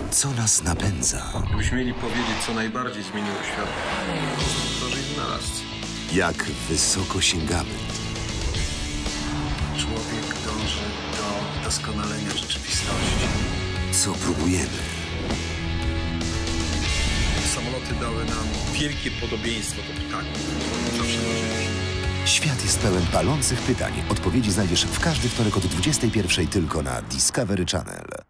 Co nas napędza? Gdybyśmy mieli powiedzieć, co najbardziej zmieniło świat, to żyć wynalazcy. Jak wysoko sięgamy? Człowiek dąży do doskonalenia rzeczywistości. Co próbujemy? Samoloty dały nam wielkie podobieństwo do ptaków. Zawsze marzyliśmy. Świat jest pełen palących pytań. Odpowiedzi znajdziesz w każdy wtorek od 21:00 tylko na Discovery Channel.